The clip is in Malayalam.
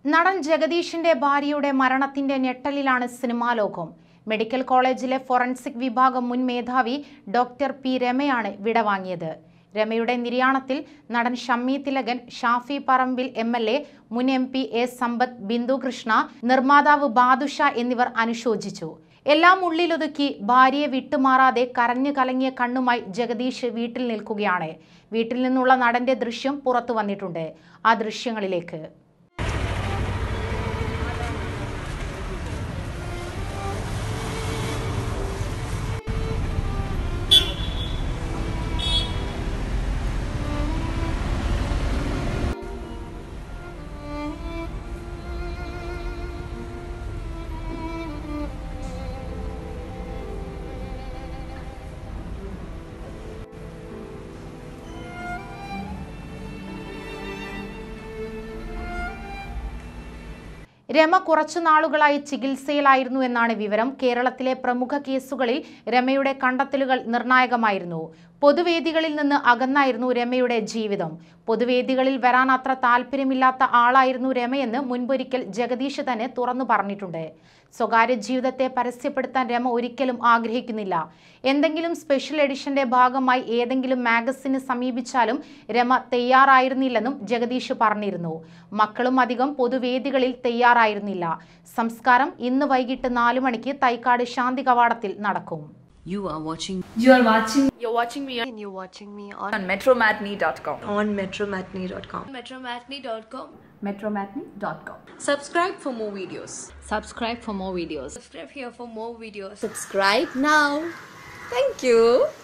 നടൻ ജഗദീഷിന്റെ ഭാര്യയുടെ മരണത്തിന്റെ ഞെട്ടലിലാണ് സിനിമാ ലോകം. മെഡിക്കൽ കോളേജിലെ ഫോറൻസിക് വിഭാഗം മുൻ മേധാവി ഡോക്ടർ പി രമയാണ് വിടവാങ്ങിയത്. രമയുടെ നിര്യാണത്തിൽ നടൻ ഷമ്മി തിലകൻ, ഷാഫി പറമ്പിൽ MLA, മുൻ MP A സമ്പത്ത്, ബിന്ദു കൃഷ്ണ, നിർമ്മാതാവ് ബാദുഷ എന്നിവർ അനുശോചിച്ചു. എല്ലാം ഉള്ളിലൊതുക്കി ഭാര്യയെ വിട്ടുമാറാതെ കരഞ്ഞു കലങ്ങിയ കണ്ണുമായി ജഗദീഷ് വീട്ടിൽ നിൽക്കുകയാണ്. വീട്ടിൽ നിന്നുള്ള നടന്റെ ദൃശ്യം പുറത്തു വന്നിട്ടുണ്ട്. ആ ദൃശ്യങ്ങളിലേക്ക്. രമ കുറച്ചു നാളുകളായി ചികിത്സയിലായിരുന്നു എന്നാണ് വിവരം. കേരളത്തിലെ പ്രമുഖ കേസുകളിൽ രമയുടെ കണ്ടെത്തലുകൾ നിർണായകമായിരുന്നു. പൊതുവേദികളിൽ നിന്ന് അകന്നായിരുന്നു രമയുടെ ജീവിതം. പൊതുവേദികളിൽ വരാൻ അത്ര താല്പര്യമില്ലാത്ത ആളായിരുന്നു രമയെന്ന് മുൻപൊരിക്കൽ ജഗദീഷ് തന്നെ തുറന്നു പറഞ്ഞിട്ടുണ്ട്. സ്വകാര്യ ജീവിതത്തെ പരസ്യപ്പെടുത്താൻ രമ ഒരിക്കലും ആഗ്രഹിക്കുന്നില്ല. എന്തെങ്കിലും സ്പെഷ്യൽ എഡിഷന്റെ ഭാഗമായി ഏതെങ്കിലും മാഗസിനെ സമീപിച്ചാലും രമ തയ്യാറായിരുന്നില്ലെന്നും ജഗദീഷ് പറഞ്ഞിരുന്നു. മക്കളും അധികം പൊതുവേദികളിൽ തയ്യാറായിരുന്നില്ല. സംസ്കാരം ഇന്ന് വൈകിട്ട് 4 മണിക്ക് തൈക്കാട് ശാന്തി കവാടത്തിൽ നടക്കും. You're watching me on metromatinee.com. On metromatinee.com. metromatinee.com. Subscribe for more videos. Subscribe for more videos. Subscribe here for more videos. Subscribe now. Thank you.